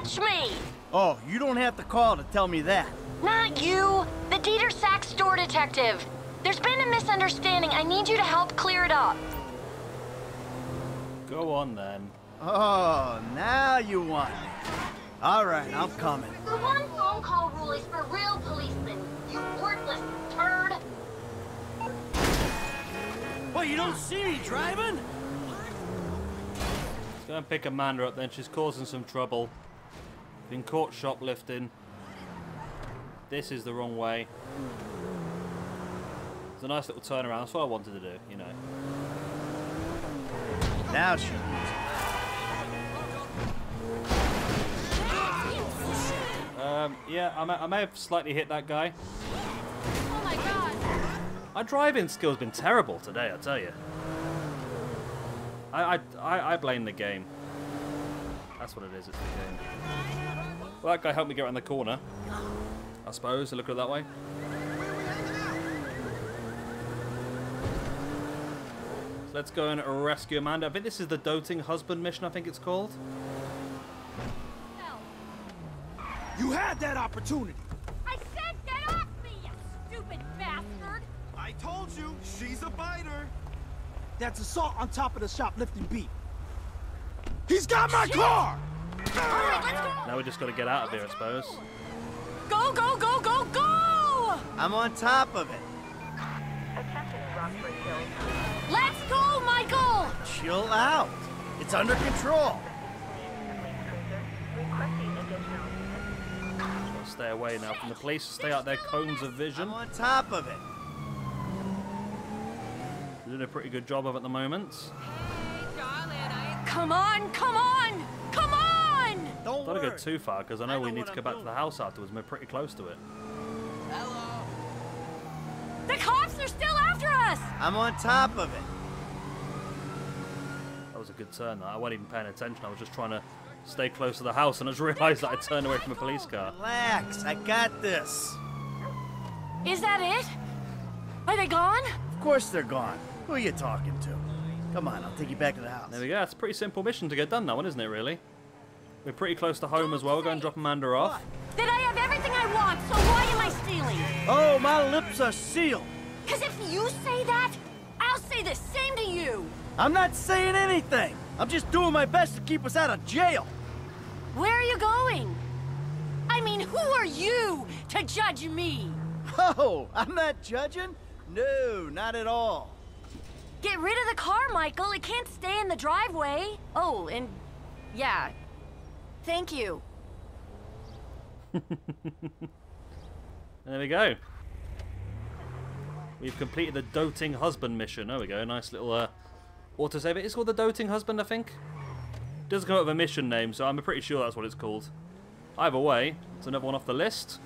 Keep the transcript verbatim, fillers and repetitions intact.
catch me! Oh, you don't have to call to tell me that. Not you, the Dieter Sachs store detective. There's been a misunderstanding. I need you to help clear it up. Go on then. Oh, now you want me. All right, I'm coming. The one phone call rule is for real policemen, you worthless turd. What, you don't see me driving? Let's go and pick Amanda up then. She's causing some trouble. Been caught shoplifting. This is the wrong way. It's a nice little turnaround. That's what I wanted to do, you know. Now she needs Um, yeah, I may, I may have slightly hit that guy. Oh my god. My driving skill's been terrible today, I tell you. I, I, I, I blame the game. That's what it is, it's the game. Well, that guy helped me get around the corner. I suppose, to look at it that way. So let's go and rescue Amanda. I think this is the doting husband mission, I think it's called. You had that opportunity. I said get off me, you stupid bastard! I told you, she's a biter. That's assault on top of the shoplifting beat. He's got my Shit. car! Alright, let's go! Now we just got to get out of here, I suppose. Go, go, go, go, go! I'm on top of it. Let's go, Michael! Chill out. It's under control. Stay away now from the police. Stay out their cones of vision. I'm on top of it. Doing a pretty good job of it at the moment. Come on, come on, come on! Don't Don't worry. go too far because I know, I know we need what to I'm go back doing. to the house afterwards. And we're pretty close to it. The cops are still after us! I'm on top of it. That was a good turn. That I wasn't even paying attention. I was just trying to stay close to the house, and I just realised that I turned away from a police car. Relax. I got this. Is that it? Are they gone? Of course they're gone. Who are you talking to? Come on, I'll take you back to the house. There we go. It's a pretty simple mission to get done, that one, isn't it? Really. We're pretty close to home as well. We're going to drop Amanda off. Then I have everything I want, so why am I stealing? Oh, my lips are sealed. Because if you say that, I'll say the same to you. I'm not saying anything. I'm just doing my best to keep us out of jail. Where are you going? I mean, who are you to judge me? Oh, I'm not judging. No, not at all. Get rid of the car, Michael. It can't stay in the driveway. Oh, and yeah. Thank you. There we go. We've completed the doting husband mission. There we go. Nice little uh, autosave. It's called the doting husband, I think. Doesn't come up with a mission name, so I'm pretty sure that's what it's called. Either way, it's another one off the list.